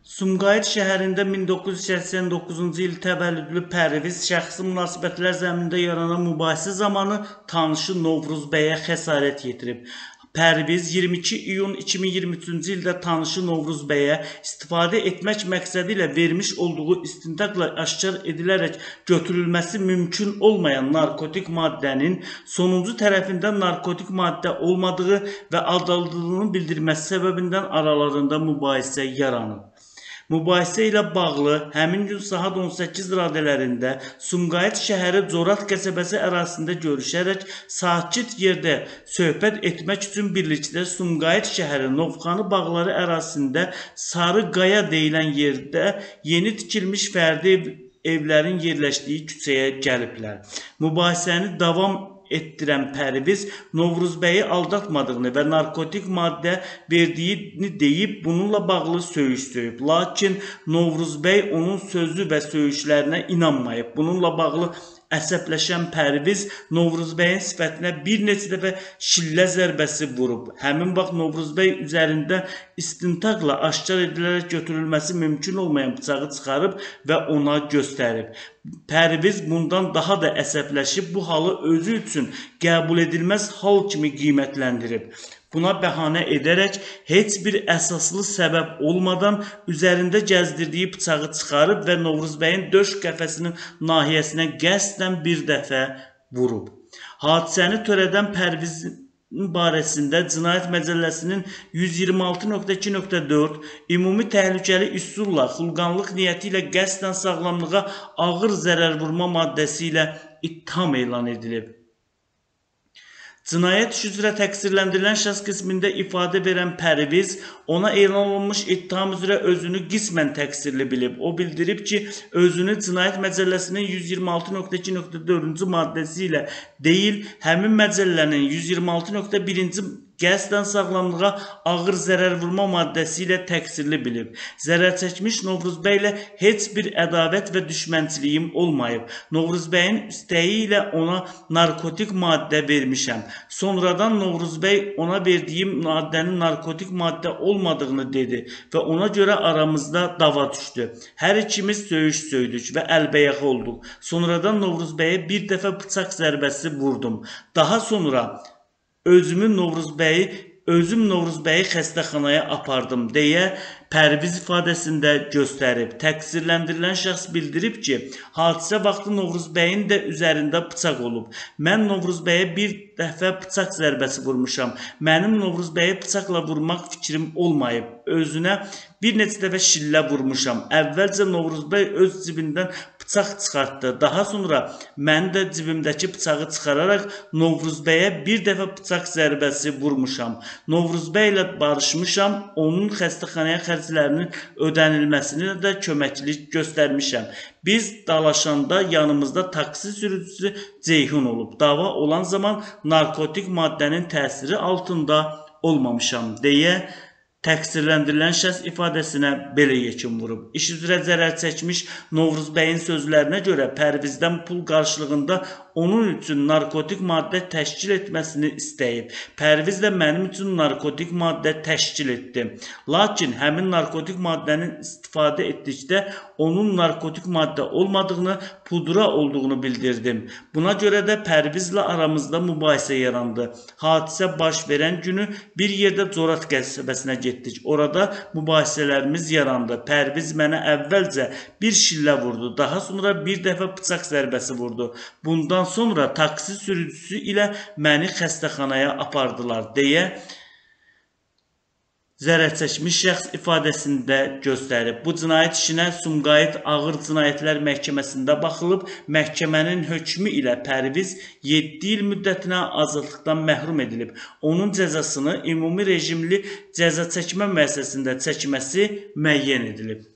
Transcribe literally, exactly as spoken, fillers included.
Sumqayıt şəhərində min doqquz yüz səksən doqquzuncu il təvəllüdlü Pərviz şəxsi münasibətlər zəminində yaranan mübahisə zamanı tanışı Novruz bəyə xəsarət yetirib. Pərviz iyirmi iki iyun iki min iyirmi üçüncü ildə tanışı Novruz bəyə istifadə etmək məqsədi ilə vermiş olduğu istintaqla aşkar edilərək götürülməsi mümkün olmayan narkotik maddənin sonuncu tərəfindən narkotik maddə olmadığı və aldaldığını bildirməsi səbəbindən aralarında mübahisə yaranıb. Mübahisə ilə bağlı həmin gün saat on səkkiz radələrində Sumqayıt şəhəri Corat qəsəbəsi ərazisində görüşərək sakit yerdə söhbət etmək üçün birlikdə Sumqayıt şəhəri Novxanı bağları ərazisində Sarı Qaya deyilən yerdə yeni tikilmiş fərdi ev, evlərin yerləşdiyi küçəyə gəliblər. Mübahisəni davam etdirən Pərviz Novruz bəyi aldatmadığını və narkotik maddə verdiyini deyib bununla bağlı söyüş söyüb. Lakin Novruz bəy onun sözü və söyüşlərinə inanmayıb. Bununla bağlı əsəbləşən Pərviz Novruz bəyin sifətinə bir neçə dəfə şillə zərbəsi vurub. Həmin vaxt Novruz bəy üzərində istintaqla aşkar edilərək götürülməsi mümkün olmayan bıçağı çıxarıb və ona göstərib. Pərviz bundan daha da əsəbləşib bu halı özü üçün qəbul edilməz hal kimi qiymətləndirib. Buna bəhanə edərək heç bir əsaslı səbəb olmadan üzərində gəzdirdiyi bıçağı çıxarıb və Novruz bəyin döş qəfəsinin nahiyəsinə qəsdən bir dəfə vurub. Hadisəni törədən Pərvizin barəsində Cinayət Məcəlləsinin yüz iyirmi altı nöqtə iki nöqtə dörd ümumi təhlükəli üsulla xulqanlıq niyyəti ilə qəsdən sağlamlığa ağır zərər vurma maddəsi ilə ittiham elan edilib. Cinayət işi üzrə təqsirləndirilən şəxs qismində ifadə verən Pərviz ona elan olunmuş ittiham üzrə özünü qismən təqsirli bilib. O bildirib ki, özünü Cinayət Məcəlləsinin yüz iyirmi altı nöqtə iki nöqtə dördüncü maddəsi ilə deyil, həmin məcəllənin yüz iyirmi altı nöqtə birinci qəsdən sağlamlığa ağır zərər vurma maddəsi ilə təqsirli bilib. Zərər çəkmiş Novruz bəy ilə heç bir ədavət və düşmənçiliyim olmayıb. Novruz bəyin istəyi ilə ona narkotik maddə vermişəm. Sonradan Novruz bəy ona verdiyim maddənin narkotik maddə olmadığını dedi və ona görə aramızda dava düşdü. Hər ikimiz söyüş söydük və əlbəyax olduq. Sonradan Novruz bəyə bir dəfə bıçaq zərbəsi vurdum. Daha sonra özümü Novruz bəyi, özüm Novruz bəyi xəstəxanaya apardım deyə Pərviz ifadəsində göstərib. Təqsirləndirilən şəxs bildirib ki, hadisə vaxtı Novruz bəyin də üzərində bıçaq olub. Mən Novruz bəyə bir dəfə bıçaq zərbəsi vurmuşam. Mənim Novruz bəyə bıçaqla vurmaq fikrim olmayıb. Özünə bir neçə dəfə şillə vurmuşam. Əvvəlcə Novruz bəy öz cibindən bıçaq çıxartdı. Daha sonra mən də cibimdəki bıçağı çıxararaq Novruz bəyə bir dəfə bıçaq zərbəsi vurmuşam. Novruz bəy ilə barışmışam. Onun xəstəxanaya xərclərinin ödənilməsini də köməklik göstərmişəm. Biz dalaşanda yanımızda taksi sürücüsü Ceyhun olub. Dava olan zaman narkotik maddənin təsiri altında olmamışam deyə təqsirləndirilən şəxs ifadəsinə belə yekun vurub. İş üzrə zərər çəkmiş Novruz bəyin sözlərinə görə Pərvizdən pul qarşılığında onun üçün narkotik maddə təşkil etməsini istəyib. Pərviz də mənim üçün narkotik maddə təşkil etdi. Lakin həmin narkotik maddənin istifadə etdikdə onun narkotik maddə olmadığını, pudra olduğunu bildirdim. Buna görə də Pərvizlə aramızda mübahisə yarandı. Hadisə baş verən günü bir yerdə Corat qəsəbəsinə getdik. Orada mübahisələrimiz yarandı. Pərviz mənə əvvəlcə bir şillə vurdu. Daha sonra bir dəfə bıçaq zərbəsi vurdu. Bundan sonra taksi sürücüsü ilə məni xəstəxanaya apardılar deyə zərər çəkmiş şəxs ifadəsində göstərib. Bu cinayət işinə Sumqayıt Ağır Cinayətlər Məhkəməsində baxılıb, məhkəmənin hökmü ilə Pərviz yeddi il müddətinə azadlıqdan məhrum edilib. Onun cəzasını ümumi rejimli cəza çəkmə müəssisəsində çəkməsi müəyyən edilib.